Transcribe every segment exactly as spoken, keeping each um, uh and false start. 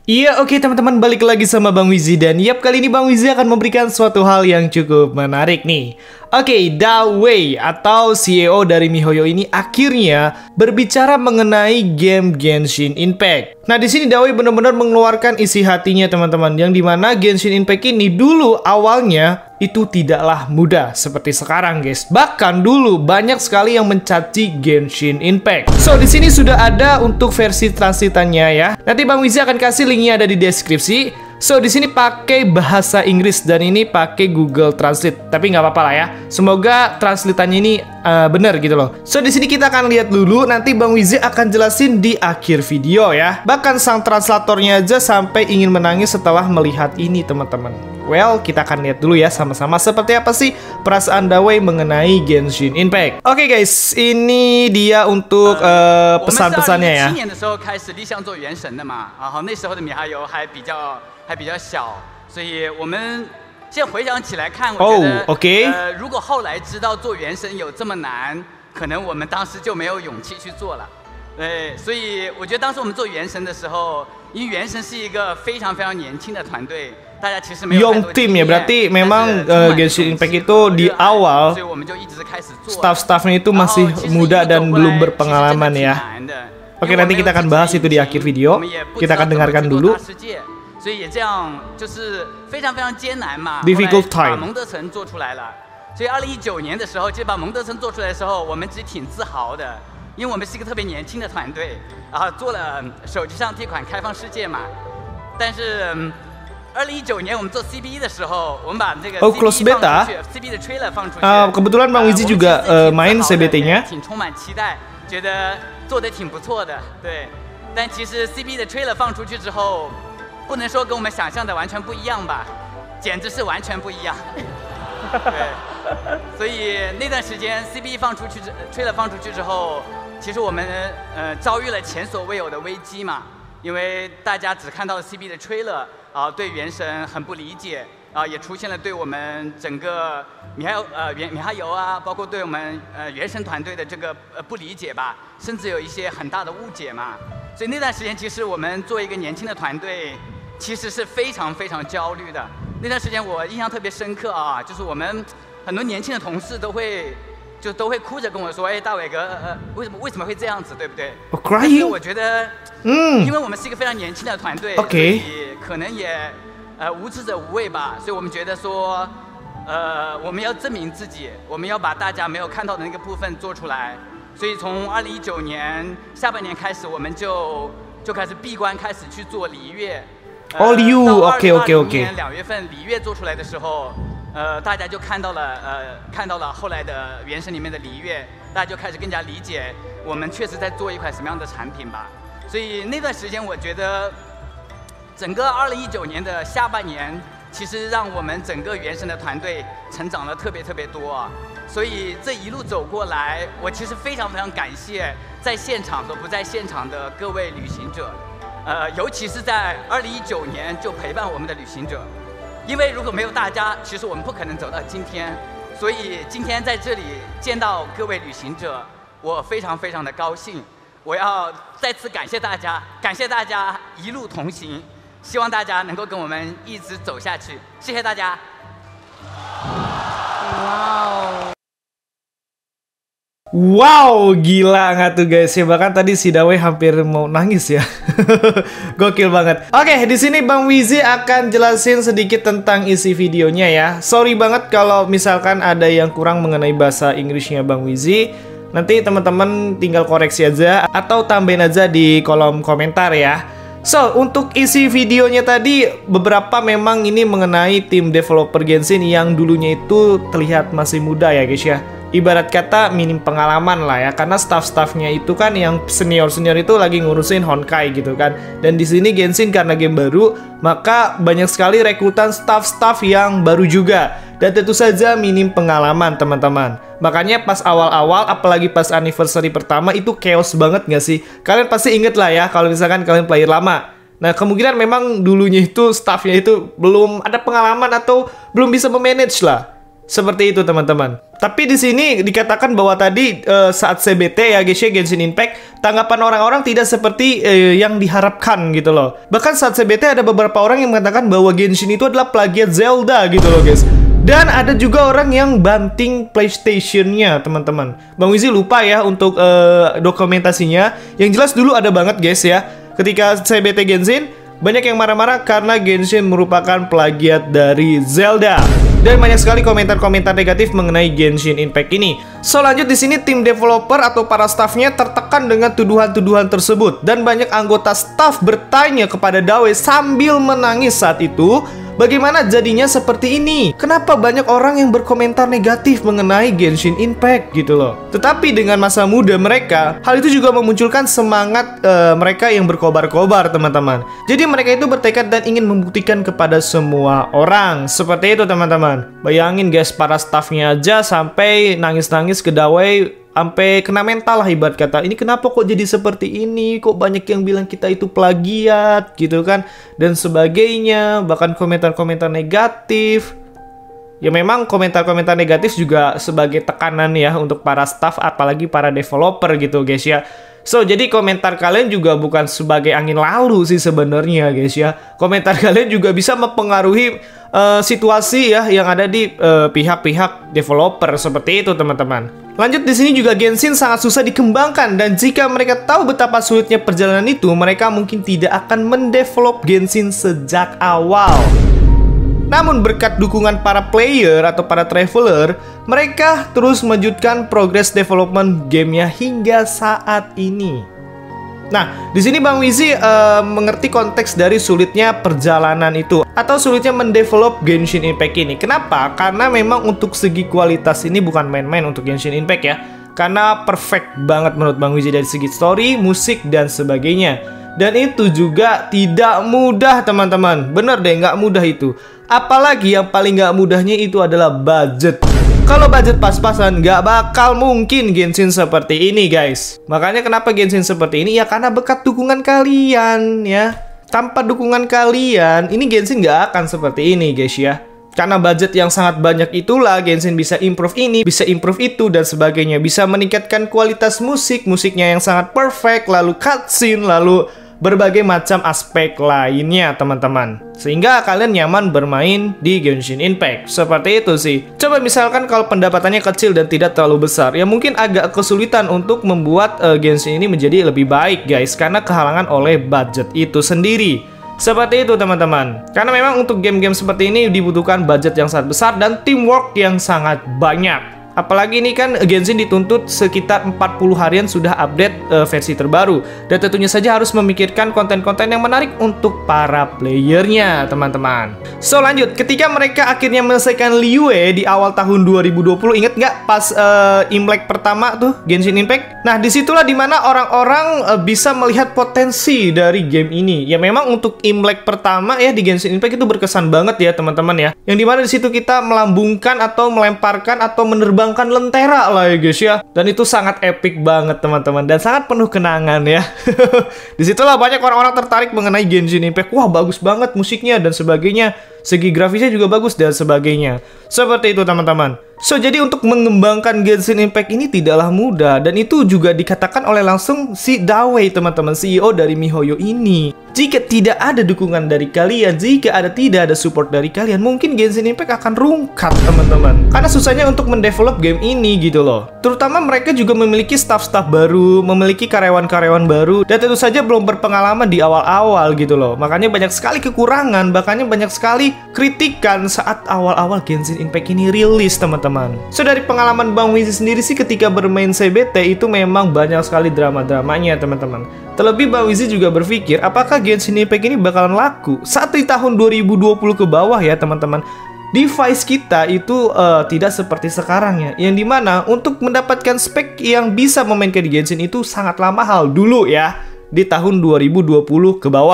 Iya, oke teman-teman, balik lagi sama Bang Wizi. Dan yap, kali ini Bang Wizi akan memberikan suatu hal yang cukup menarik nih. Oke, Dawei atau C E O dari miHoYo ini akhirnya berbicara mengenai game Genshin Impact. Nah, di sini Dawei benar-benar mengeluarkan isi hatinya teman-teman, yang dimana Genshin Impact ini dulu awalnya itu tidaklah mudah seperti sekarang, guys. Bahkan dulu banyak sekali yang mencaci Genshin Impact. So, di sini sudah ada untuk versi translatannya ya. Nanti Bang Wizi akan kasih linknya ada di deskripsi. So, di sini pakai bahasa Inggris dan ini pakai Google Translate. Tapi nggak apa-apa lah ya. Semoga translatannya ini uh, benar gitu loh. So, di sini kita akan lihat dulu. Nanti Bang Wizi akan jelasin di akhir video ya. Bahkan sang translatornya aja sampai ingin menangis setelah melihat ini, teman-teman. Well, kita akan lihat dulu ya sama-sama seperti apa sih perasaan Dawei mengenai Genshin Impact. Oke, okay, guys, ini dia untuk uh, pesan-pesannya ya. Oh, oke. Okay. 如果后来知道做原神有这么难，可能我们当时就没有勇气去做了。对，所以我觉得当时我们做原神的时候，因为原神是一个非常非常年轻的团队。 Young team ya, berarti memang uh, Genshin Impact itu di awal staff-staffnya itu masih muda dan belum berpengalaman ya. Oke, nanti kita akan bahas itu di akhir video. Kita akan dengarkan dulu. Difficult time. 所以二零一九年的时候，就把蒙德城做出来的时候，我们其实挺自豪的，因为我们是一个特别年轻的团队，然后做了手机上这款开放世界嘛，但是。 二零一九年我们做 C B 的时候，我们把这个 oh, close beta C B 的 trailer 放出去。 Uh, kebetulan Bang Wizi juga uh, main C B T-nya。 挺充满期待，觉得做得挺不错的，对。但其实 C B 的 trailer 放出去之后，不能说跟我们想象的完全不一样吧，简直是完全不一样。对。所以那段时间 C B 放出去 trailer 放出去之后，其实我们呃遭遇了前所未有的危机嘛，因为大家只看到了 C B 的 trailer。 啊，对原神很不理解啊，也出现了对我们整个米哈呃原米哈游啊，包括对我们呃原神团队的这个呃不理解吧，甚至有一些很大的误解嘛。所以那段时间，其实我们作为一个年轻的团队，其实是非常非常焦虑的。那段时间我印象特别深刻啊，就是我们很多年轻的同事都会就都会哭着跟我说：“哎，大伟哥，呃，为什么为什么会这样子，对不对？” 但是我觉得，嗯，因为我们是一个非常年轻的团队， OK。 可能也，呃，无知者无畏吧，所以我们觉得说，呃，我们要证明自己，我们要把大家没有看到的那个部分做出来。所以从二零一九年下半年开始，我们就就开始闭关，开始去做礼乐。 哦，礼乐 ，OK OK OK。 年两月份礼乐做出来的时候，呃，大家就看到了，呃，看到了后来的原神里面的礼乐，大家就开始更加理解我们确实在做一款什么样的产品吧。所以那段时间，我觉得。 整个二零一九年的下半年，其实让我们整个原神的团队成长了特别特别多啊！所以这一路走过来，我其实非常非常感谢在现场和不在现场的各位旅行者，呃，尤其是在二零一九年就陪伴我们的旅行者，因为如果没有大家，其实我们不可能走到今天。所以今天在这里见到各位旅行者，我非常非常的高兴。我要再次感谢大家，感谢大家一路同行。 希望大家能够跟我们一直走下去，谢谢大家。 Wow, wow, gila nggak tuh guys ya, bahkan tadi si Dawei hampir mau nangis ya. Gokil banget. Oke, di sini Bang Wizi akan jelasin sedikit tentang isi videonya ya. Sorry banget kalau misalkan ada yang kurang mengenai bahasa Inggrisnya Bang Wizi. Nanti teman-teman tinggal koreksi aja atau tambahin aja di kolom komentar ya. So, untuk isi videonya tadi, beberapa memang ini mengenai tim developer Genshin yang dulunya itu terlihat masih muda ya guys ya. Ibarat kata minim pengalaman lah ya, karena staff-staffnya itu kan yang senior-senior itu lagi ngurusin Honkai gitu kan. Dan di sini Genshin karena game baru, maka banyak sekali rekrutan staff-staff yang baru juga. Dan tentu saja minim pengalaman teman-teman. Makanya pas awal-awal, apalagi pas anniversary pertama, itu chaos banget gak sih? Kalian pasti inget lah ya kalau misalkan kalian player lama. Nah, kemungkinan memang dulunya itu staffnya itu belum ada pengalaman atau belum bisa memanage lah. Seperti itu teman-teman. Tapi di sini dikatakan bahwa tadi uh, saat C B T ya guys ya, Genshin Impact, tanggapan orang-orang tidak seperti uh, yang diharapkan gitu loh. Bahkan saat C B T ada beberapa orang yang mengatakan bahwa Genshin itu adalah plagiat Zelda gitu loh guys. Dan ada juga orang yang banting PlayStation-nya teman-teman. Bang Wizi lupa ya untuk uh, dokumentasinya. Yang jelas dulu ada banget guys ya, ketika C B T Genshin banyak yang marah-marah karena Genshin merupakan plagiat dari Zelda. Dan banyak sekali komentar-komentar negatif mengenai Genshin Impact ini. So lanjut di sini tim developer atau para staffnya tertekan dengan tuduhan-tuduhan tersebut. Dan banyak anggota staff bertanya kepada Dawei sambil menangis saat itu, bagaimana jadinya seperti ini? Kenapa banyak orang yang berkomentar negatif mengenai Genshin Impact gitu loh? Tetapi dengan masa muda mereka, hal itu juga memunculkan semangat uh, mereka yang berkobar-kobar teman-teman. Jadi mereka itu bertekad dan ingin membuktikan kepada semua orang. Seperti itu teman-teman. Bayangin guys, para staffnya aja sampai nangis-nangis ke Dawei, sampai kena mental lah ibarat kata. Ini kenapa kok jadi seperti ini? Kok banyak yang bilang kita itu plagiat gitu kan, dan sebagainya. Bahkan komentar-komentar negatif. Ya memang komentar-komentar negatif juga sebagai tekanan ya untuk para staff, apalagi para developer gitu guys ya. So, jadi komentar kalian juga bukan sebagai angin lalu sih sebenarnya guys ya. Komentar kalian juga bisa mempengaruhi uh, situasi ya yang ada di pihak-pihak uh, developer seperti itu teman-teman. Lanjut di sini juga Genshin sangat susah dikembangkan, dan jika mereka tahu betapa sulitnya perjalanan itu, mereka mungkin tidak akan mendevelop Genshin sejak awal. Namun berkat dukungan para player atau para traveler, mereka terus melanjutkan progres development gamenya hingga saat ini. Nah, di sini Bang Wizi uh, mengerti konteks dari sulitnya perjalanan itu atau sulitnya mendevelop Genshin Impact ini. Kenapa? Karena memang untuk segi kualitas ini bukan main-main untuk Genshin Impact ya. Karena perfect banget menurut Bang Wizi dari segi story, musik, dan sebagainya. Dan itu juga tidak mudah teman-teman. Bener deh, nggak mudah itu. Apalagi yang paling nggak mudahnya itu adalah budget. Kalau budget pas-pasan, nggak bakal mungkin Genshin seperti ini guys. Makanya kenapa Genshin seperti ini? Ya karena berkat dukungan kalian ya. Tanpa dukungan kalian, ini Genshin nggak akan seperti ini guys ya. Karena budget yang sangat banyak itulah Genshin bisa improve ini, bisa improve itu, dan sebagainya. Bisa meningkatkan kualitas musik, musiknya yang sangat perfect, lalu cutscene, lalu berbagai macam aspek lainnya teman-teman, sehingga kalian nyaman bermain di Genshin Impact. Seperti itu sih. Coba misalkan kalau pendapatannya kecil dan tidak terlalu besar, ya mungkin agak kesulitan untuk membuat uh, Genshin ini menjadi lebih baik guys, karena kehalangan oleh budget itu sendiri. Seperti itu teman-teman. Karena memang untuk game-game seperti ini dibutuhkan budget yang sangat besar dan teamwork yang sangat banyak. Apalagi ini kan Genshin dituntut sekitar empat puluh harian sudah update uh, versi terbaru. Dan tentunya saja harus memikirkan konten-konten yang menarik untuk para playernya teman-teman. So lanjut, ketika mereka akhirnya menyelesaikan Liyue di awal tahun dua ribu dua puluh, inget nggak pas uh, Imlek pertama tuh Genshin Impact? Nah disitulah dimana orang-orang uh, bisa melihat potensi dari game ini. Ya memang untuk Imlek pertama ya di Genshin Impact itu berkesan banget ya teman-teman ya. Yang dimana disitu kita melambungkan atau melemparkan atau menerbang Bangkan lentera lah ya guys ya. Dan itu sangat epic banget teman-teman, dan sangat penuh kenangan ya. Disitulah banyak orang-orang tertarik mengenai Genshin Impact. Wah bagus banget musiknya dan sebagainya, segi grafisnya juga bagus dan sebagainya. Seperti itu teman-teman. So jadi untuk mengembangkan Genshin Impact ini tidaklah mudah, dan itu juga dikatakan oleh langsung si Dawei teman-teman, C E O dari MiHoYo ini. Jika tidak ada dukungan dari kalian, jika ada tidak ada support dari kalian, mungkin Genshin Impact akan rungkat teman-teman. Karena susahnya untuk mendevelop game ini gitu loh. Terutama mereka juga memiliki staff-staff baru, memiliki karyawan-karyawan baru, dan tentu saja belum berpengalaman di awal-awal gitu loh. Makanya banyak sekali kekurangan, bahkan banyak sekali kritikan saat awal-awal Genshin Impact ini rilis teman-teman. So dari pengalaman Bang Wizi sendiri sih ketika bermain C B T itu memang banyak sekali drama-dramanya teman-teman. Terlebih Bang Wizi juga berpikir apakah Genshin Impact ini bakalan laku saat di tahun dua ribu dua puluh ke bawah ya teman-teman. Device kita itu uh, tidak seperti sekarang ya, yang dimana untuk mendapatkan spek yang bisa memainkan di Genshin itu sangatlah mahal dulu ya, di tahun dua ribu dua puluh ke bawah.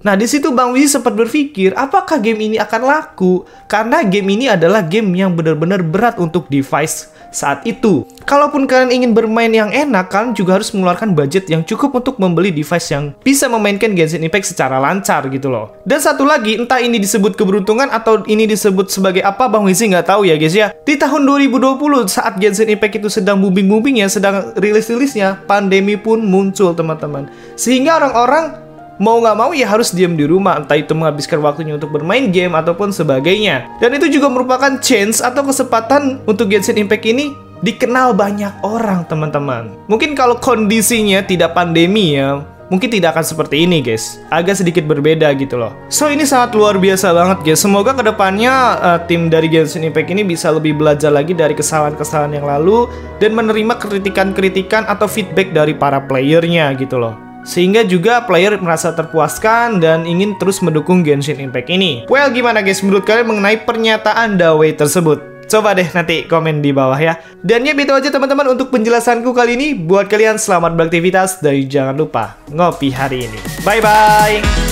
Nah, di situ Bang Wizi sempat berpikir, apakah game ini akan laku? Karena game ini adalah game yang benar-benar berat untuk device saat itu. Kalaupun kalian ingin bermain yang enak, kalian juga harus mengeluarkan budget yang cukup untuk membeli device yang bisa memainkan Genshin Impact secara lancar gitu loh. Dan satu lagi, entah ini disebut keberuntungan atau ini disebut sebagai apa, Bang Wizi nggak tahu ya guys ya. Di tahun dua ribu dua puluh saat Genshin Impact itu sedang booming-boomingnya, sedang rilis-rilisnya, pandemi pun muncul teman-teman. Sehingga orang-orang mau nggak mau ya harus diam di rumah, entah itu menghabiskan waktunya untuk bermain game ataupun sebagainya. Dan itu juga merupakan chance atau kesempatan untuk Genshin Impact ini dikenal banyak orang teman-teman. Mungkin kalau kondisinya tidak pandemi ya, mungkin tidak akan seperti ini guys. Agak sedikit berbeda gitu loh. So ini sangat luar biasa banget guys. Semoga kedepannya uh, tim dari Genshin Impact ini bisa lebih belajar lagi dari kesalahan-kesalahan yang lalu dan menerima kritikan-kritikan atau feedback dari para playernya gitu loh. Sehingga juga player merasa terpuaskan dan ingin terus mendukung Genshin Impact ini. Well, gimana guys menurut kalian mengenai pernyataan Dawei tersebut? Coba deh nanti komen di bawah ya. Dan ya itu aja teman-teman untuk penjelasanku kali ini. Buat kalian selamat beraktivitas dan jangan lupa ngopi hari ini. Bye-bye!